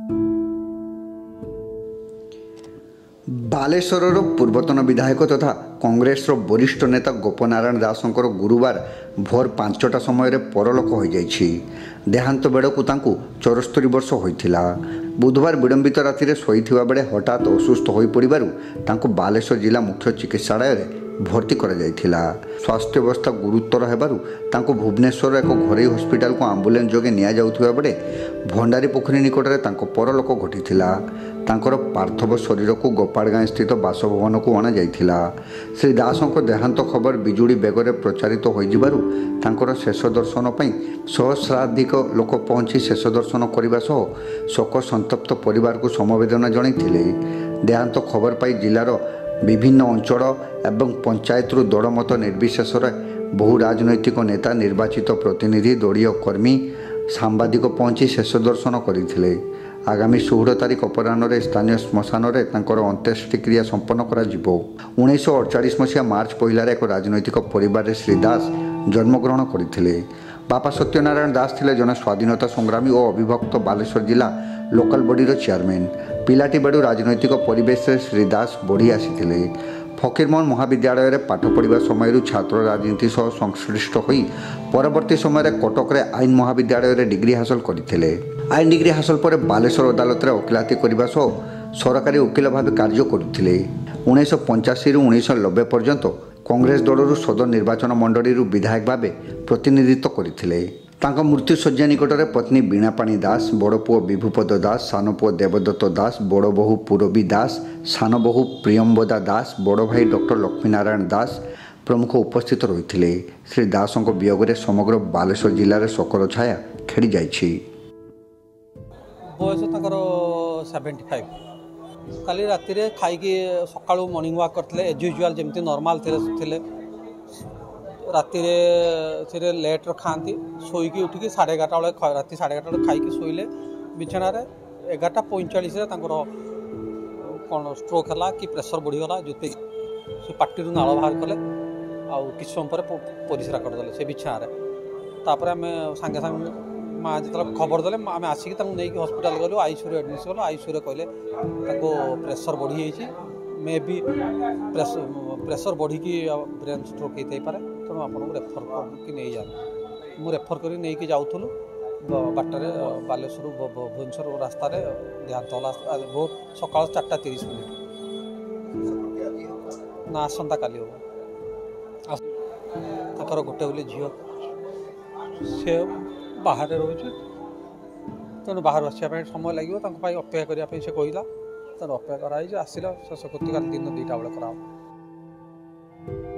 बालेश्वर पूर्वतन विधायक तथा कांग्रेस वरिष्ठ नेता गोपनारायण दासंकर गुरुवार भोर 5टा समय परलोक हो जाइछि। देहांत बेड़कू 74 वर्ष होइथिला। बुधवार विलंबित राति शोइथिबा बेले हठात असुस्थ हो पड़िबारु तांको बालेश्वर जिला मुख्य चिकित्सालय भर्ती करा जायथिला। स्वास्थ्य अवस्था गुरुतर हेबारु तांको भुवनेश्वर एक घरोई हॉस्पिटल को आंबुलेंस जोगे निया जाउथिबा बेले भंडारी पोखरी निकटरे तांको परलोक घटिथिला। तांकर पार्थिव शरीर को गोपालगाँ स्थित बासभवन को अणा जाइथिला। श्री दासंको देहांत खबर बिजुड़ी बेगरे प्रचारित हो जिबारु तांकर शेष दर्शन पई सहस्राधिक लोक पहुंची शेष दर्शन करने सह शोक संतप्त परिवार को समवेदना जणाइथिले। देहांत खबर पाई जिलार विभिन्न अंचल एवं पंचायतरू दलमत निर्विशेष बहु राजनैतिक नेता, निर्वाचित प्रतिनिधि, दलीय कर्मी, सांबादिक पहुंची शेष दर्शन करथिले। आगामी 16 तारिख अपराह्न स्थानीय श्मशान में अंत्येष्टिक्रिया संपन्न करा जिवो। 1948 मसीहा मार्च पहिलार एक राजनैतिक परिवार श्री दास जन्मग्रहण करथिले। बापा सत्यनारायण दास थिले जन स्वाधीनता संग्रामी और अविभक्त बालेश्वर जिला लोकल बॉडीर चेयरमैन। पिलाटी बेड़ू राजनैतिक परिवेश श्री दास बढ़ी आसीथिले। फकीरमोहन महाविद्यालय में पाठ पढ़ा समय छात्र राजनीति सह संश्लिष्ट होई परवर्ती समय कटक आईन महाविद्यालय में डिग्री हासिल करथिले। आईन डिग्री हासिल पर बालेश्वर अदालत में वकिलाती करने सह सरकारी वकिल भाव कार्य करुथिले। 1985 रु 1990 पर्यंत कांग्रेस दलरू सदर निर्वाचन मंडली विधायक भाव प्रतिनिधित्व करथिले। तांको मृत्यु शଯ୍या निकट में पत्नी बीणापाणी दास, बड़ पुओ विभुपद दास, सान पुओ देवदत्त दास, बड़ बहु पूरबी दास, सान बहु प्रियंबदा दास, बड़ भाई डॉक्टर लक्ष्मीनारायण दास प्रमुख उपस्थित रही। श्री दासों वियोग समग्र बालेश्वर जिले में शोकर छाया खेली जाइछि। बयस 75 काली राति खाई सका मॉर्निंग वॉक करते एज यूजुआल जमी नॉर्मल थे। राति से लेट्रे खाती शोक उठिकी 11:30 बेले राति 11:30 बेले खाई शोले बिछना 11:45 कौन स्ट्रोक है कि प्रेसर बढ़ीगला जो से पार्टी नाल बाहर कले किस समय पर परिश्रा करदे से बिछना। तापर आम सांगे सांगे माँ जो खबर देले आम आसिक नहीं हॉस्पिटल गलु आईसीयू एडमिट गलु। आईसीयू कहले प्रेसर बढ़ी जाइए मे भी प्रेसर बढ़ी ब्रेन स्ट्रोक होता पारे तेणु आपको रेफर करके नहीं जाए। मुझे रेफर कर नहीं जाऊलु बाटर बालेश्वर भुवनेश्वर रास्तार देहांत भोर सका 4:30 ना आसंता काली हम गोटे बोले झील से बाहर रोचे तेणु बाहर आसापी समय लगे अपेक्षा करने से कहला तेणु अपेक्षा कराई आसला शेष कृत्य दिन 2टा बेले करा।